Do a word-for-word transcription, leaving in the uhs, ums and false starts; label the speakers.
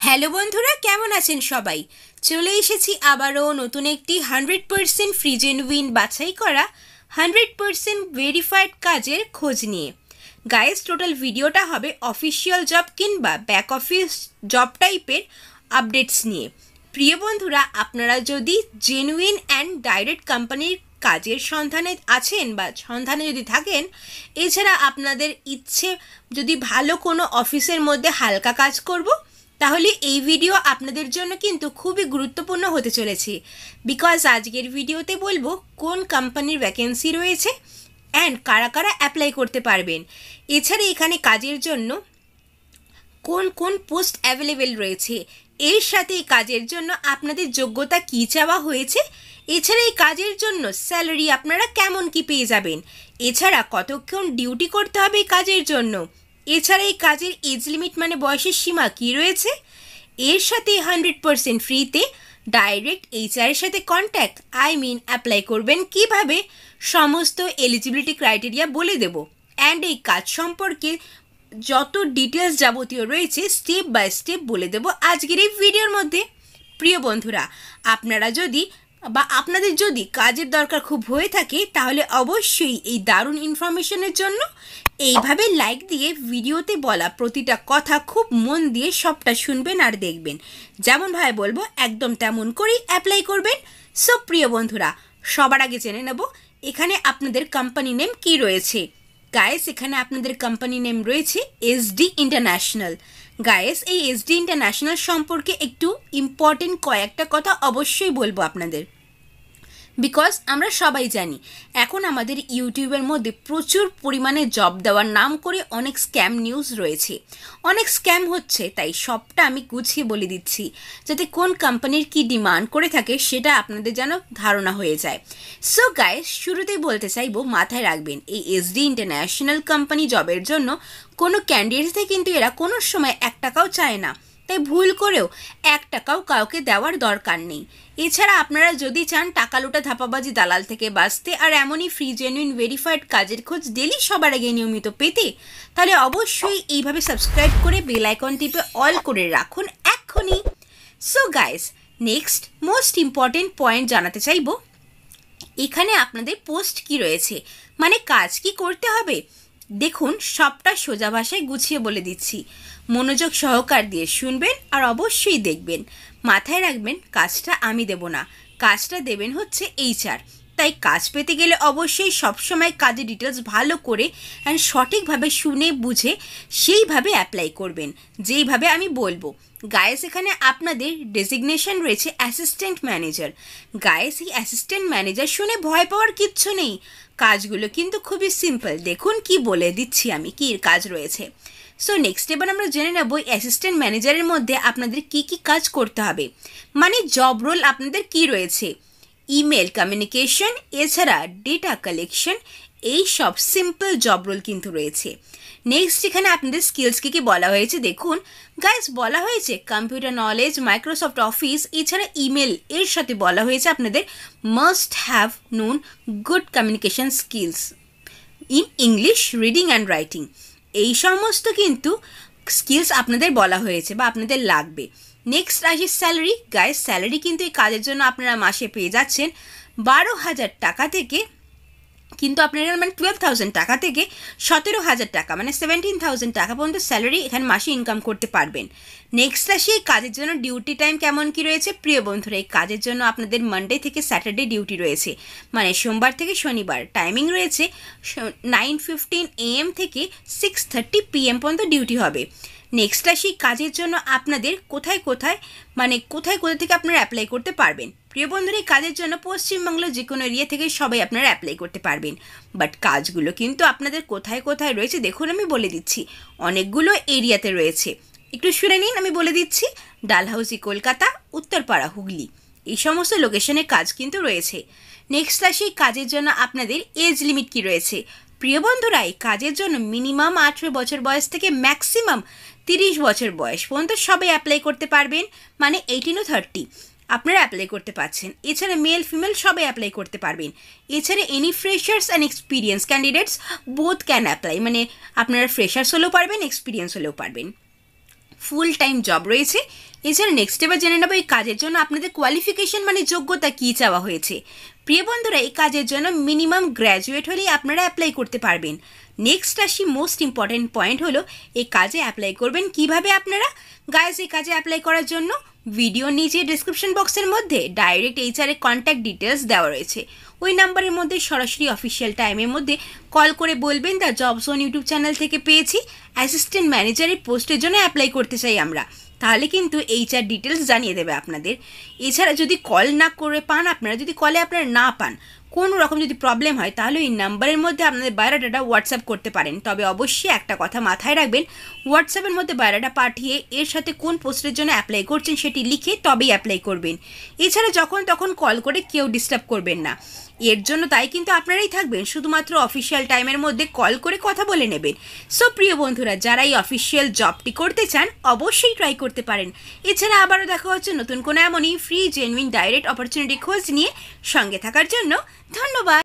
Speaker 1: Hello বন্ধুরা, কেমন আছেন সবাই? চলে এসেছি আবারও নতুন একটি হান্ড্রেড পারসেন্ট ফ্রি জেনুইন বাছাই করা হান্ড্রেড পারসেন্ট ভেরিফাইড কাজের খোঁজ নিয়ে। গাইস, টোটাল ভিডিওটা হবে অফিসিয়াল জব কিংবা ব্যাক অফিস জব টাইপের আপডেটস নিয়ে। প্রিয় বন্ধুরা, আপনারা যদি জেনুইন অ্যান্ড ডাইরেক্ট কোম্পানির কাজের সন্ধানে আছেন বা সন্ধানে যদি থাকেন, এছাড়া আপনাদের ইচ্ছে যদি ভালো কোনো অফিসের মধ্যে হালকা কাজ করব, তাহলে এই ভিডিও আপনাদের জন্য কিন্তু খুবই গুরুত্বপূর্ণ হতে চলেছে। বিকজ আজকের ভিডিওতে বলবো কোন কোম্পানির ভ্যাকেন্সি রয়েছে অ্যান্ড কারা কারা অ্যাপ্লাই করতে পারবেন। এছাড়া এখানে কাজের জন্য কোন কোন পোস্ট অ্যাভেলেবেল রয়েছে, এর সাথে এই কাজের জন্য আপনাদের যোগ্যতা কী চাওয়া হয়েছে, এছাড়া এই কাজের জন্য স্যালারি আপনারা কেমন কি পেয়ে যাবেন, এছাড়া কতক্ষণ ডিউটি করতে হবে এই কাজের জন্য, এছাড়া এই কাজের এজ লিমিট মানে বয়সের সীমা কী রয়েছে, এর সাথে হান্ড্রেড পারসেন্ট ফ্রিতে ডাইরেক্ট এইচআরের সাথে কন্ট্যাক্ট আই মিন অ্যাপ্লাই করবেন কিভাবে, সমস্ত এলিজিবিলিটি ক্রাইটেরিয়া বলে দেব। অ্যান্ড এই কাজ সম্পর্কে যত ডিটেলস যাবতীয় রয়েছে স্টেপ বাই স্টেপ বলে দেব আজকের এই ভিডিওর মধ্যে। প্রিয় বন্ধুরা, আপনারা যদি বা আপনাদের যদি কাজের দরকার খুব হয়ে থাকে, তাহলে অবশ্যই এই দারুণ ইনফরমেশনের জন্য এইভাবে লাইক দিয়ে ভিডিওতে বলা প্রতিটা কথা খুব মন দিয়ে সবটা শুনবেন আর দেখবেন। যেমনভাবে বলবো একদম তেমন করেই অ্যাপ্লাই করবেন। সো প্রিয় বন্ধুরা, সবার আগে জেনে নেব এখানে আপনাদের কোম্পানি নেম কী রয়েছে। গায়েস, এখানে আপনাদের কোম্পানি নেম রয়েছে এসডি ইন্টারন্যাশনাল। গায়েস, এই এসডি ইন্টারন্যাশনাল সম্পর্কে একটু ইম্পর্টেন্ট কয়েকটা কথা অবশ্যই বলবো আপনাদের। বিকজ আমরা সবাই জানি এখন আমাদের ইউটিউবের মধ্যে প্রচুর পরিমাণে জব দেওয়ার নাম করে অনেক স্ক্যাম নিউজ রয়েছে, অনেক স্ক্যাম হচ্ছে। তাই সবটা আমি গুছিয়ে বলে দিচ্ছি যাতে কোন কোম্পানির কি ডিমান্ড করে থাকে সেটা আপনাদের যেন ধারণা হয়ে যায়। সো গাইস, শুরুতেই বলতে চাইবো মাথায় রাখবেন এই এসডি ইন্টারন্যাশনাল কোম্পানি জবের জন্য কোনো ক্যান্ডিডেটসে কিন্তু এরা কোনো সময় এক টাকাও চায় না, তাই ভুল করেও এক টাকাও কাউকে দেওয়ার দরকার নেই। এছাড়া আপনারা যদি চান টাকা লুটা ধাপাবাজি দালাল থেকে বাঁচতে আর এমনই ফ্রি জেনুইন ভেরিফাইড কাজের খোঁজ ডেলি সবার আগে নিয়মিত পেতে, তাহলে অবশ্যই এইভাবে সাবস্ক্রাইব করে বেল আইকন টিপে অল করে রাখুন এক্ষুনি। So guys, next most important point জানাতে চাইব, এখানে আপনাদের পোস্ট কি রয়েছে মানে কাজ কি করতে হবে। দেখুন, সবটা সোজা ভাষায় গুছিয়ে বলে দিচ্ছি, মনোযোগ সহকার দিয়ে শুনবেন আর অবশ্যই দেখবেন। মাথায় রাখবেন কাজটা আমি দেব না, কাজটা দেবেন হচ্ছে এইচআর। তাই কাজ পেতে গেলে অবশ্যই সবসময় কাজের ডিটেলস ভালো করে অ্যান্ড সঠিকভাবে শুনে বুঝে সেইভাবে অ্যাপ্লাই করবেন যেইভাবে আমি বলবো। গায়েস, এখানে আপনাদের ডেজিগনেশন রয়েছে অ্যাসিস্ট্যান্ট ম্যানেজার। গায়েস, এই অ্যাসিস্ট্যান্ট ম্যানেজার শুনে ভয় পাওয়ার কিচ্ছু নেই, কাজগুলো কিন্তু খুবই সিম্পল। দেখুন কি বলে দিচ্ছি আমি কী কাজ রয়েছে। সো নেক্সট এবার আমরা জেনে নেব অ্যাসিস্ট্যান্ট ম্যানেজারের মধ্যে আপনাদের কি কি কাজ করতে হবে, মানে জব রোল আপনাদের কি রয়েছে। ইমেল কমিউনিকেশন, এছাড়া ডেটা কালেকশন, এই সব সিম্পল জব রোল কিন্তু রয়েছে। নেক্সট এখানে আপনাদের স্কিলস কী কী বলা হয়েছে দেখুন। গাইস, বলা হয়েছে কম্পিউটার নলেজ, মাইক্রোসফট অফিস, এছাড়া ইমেল, এর সাথে বলা হয়েছে আপনাদের must have known good communication skills in English reading and writing. এই সমস্ত কিন্তু স্কিলস আপনাদের বলা হয়েছে বা আপনাদের লাগবে। নেক্সট আসি স্যালারি। গাইস, স্যালারি কিন্তু এই কাজের জন্য আপনারা মাসে পেয়ে যাচ্ছেন বারো হাজার টাকা থেকে, কিন্তু আপনারা মানে টুয়েলভ থাউজেন্ড টাকা থেকে সতেরো হাজার টাকা মানে সেভেন্টিন থাউজেন্ড টাকা পর্যন্ত স্যালারি এখানে মাসে ইনকাম করতে পারবেন। নেক্সট আসি এই কাজের জন্য ডিউটি টাইম কেমন কি রয়েছে। প্রিয় বন্ধুরা, এই কাজের জন্য আপনাদের মানডে থেকে স্যাটারডে ডিউটি রয়েছে, মানে সোমবার থেকে শনিবার। টাইমিং রয়েছে নাইন ফিফটিন এ এম থেকে সিক্স থার্টি পি এম পর্যন্ত ডিউটি হবে। নেক্সট আসি কাজের জন্য আপনাদের কোথায় কোথায় মানে কোথায় কোথা থেকে আপনারা অ্যাপ্লাই করতে পারবেন। প্রিয় বন্ধুরা, এই কাজের জন্য পশ্চিমবাংলার যে কোনো এরিয়া থেকে সবাই আপনারা অ্যাপ্লাই করতে পারবেন। বাট কাজগুলো কিন্তু আপনাদের কোথায় কোথায় রয়েছে দেখুন, আমি বলে দিচ্ছি। অনেকগুলো এরিয়াতে রয়েছে, একটু শুনে নিন, আমি বলে দিচ্ছি। ডালহাউসি কলকাতা, উত্তরপাড়া হুগলি, এই সমস্ত লোকেশনে কাজ কিন্তু রয়েছে। নেক্সট আসি কাজের জন্য আপনাদের এজ লিমিট কি রয়েছে। প্রিয় বন্ধুরা, এই কাজের জন্য মিনিমাম আঠেরো বছর বয়স থেকে ম্যাক্সিমাম তিরিশ বছর বয়স পর্যন্ত সবাই অ্যাপ্লাই করতে পারবেন, মানে এইটিন ও থার্টি আপনারা অ্যাপ্লাই করতে পারছেন। এছাড়া মেল ফিমেল সবাই অ্যাপ্লাই করতে পারবেন। এছাড়া any freshers and experience candidates both can apply, মানে আপনারা ফ্রেশার্স হলেও পারবেন, এক্সপিরিয়েন্স হলেও পারবেন। ফুল টাইম জব রয়েছে। এছাড়া নেক্সট এবার জেনে নেব এই কাজের জন্য আপনাদের কোয়ালিফিকেশন মানে যোগ্যতা কী চাওয়া হয়েছে। প্রিয় বন্ধুরা, এই কাজের জন্য মিনিমাম গ্র্যাজুয়েট হলেই আপনারা অ্যাপ্লাই করতে পারবেন। নেক্সট আসি মোস্ট ইম্পর্ট্যান্ট পয়েন্ট হলো এই কাজে অ্যাপ্লাই করবেন কিভাবে আপনারা। গাইজ, এই কাজে অ্যাপ্লাই করার জন্য ভিডিও নিচে ডিসক্রিপশন বক্সের মধ্যে ডাইরেক্ট এইচআরের কন্ট্যাক্ট ডিটেলস দেওয়া রয়েছে। ওই নাম্বারের মধ্যে সরাসরি অফিসিয়াল টাইমের মধ্যে কল করে বলবেন the job zone YouTube channel থেকে পেয়েছি, অ্যাসিস্ট্যান্ট ম্যানেজারের পোস্টের জন্য অ্যাপ্লাই করতে চাই আমরা, তাহলে কিন্তু এইচআর ডিটেলস জানিয়ে দেবে আপনাদের। এছাড়া যদি কল না করে পান, আপনারা যদি কলে আপনারা না পান, কোনো রকম যদি প্রবলেম হয়, তাহলে এই নাম্বারের মধ্যে আপনাদের বায়োডাটা হোয়াটসঅ্যাপ করতে পারেন। তবে অবশ্যই একটা কথা মাথায় রাখবেন, হোয়াটসঅ্যাপের মধ্যে বায়োডাটা পাঠিয়ে এর সাথে কোন পোস্টের জন্য অ্যাপ্লাই করছেন সেটি লিখে তবেই অ্যাপ্লাই করবেন। এছাড়া যখন তখন কল করে কেউ ডিস্টার্ব করবেন না। এর জন্য তাই কিন্তু আপনারাই থাকবেন, শুধুমাত্র অফিসিয়াল টাইমের মধ্যে কল করে কথা বলে নেবেন। সো প্রিয় বন্ধুরা, যারা এই অফিসিয়াল জবটি করতে চান অবশ্যই ট্রাই করতে পারেন। এছাড়া আবারও দেখা হচ্ছে নতুন কোনো এমনই ফ্রি জেনুইন ডাইরেক্ট অপরচুনিটি খোঁজ নিয়ে। সঙ্গে থাকার জন্য ধন্যবাদ।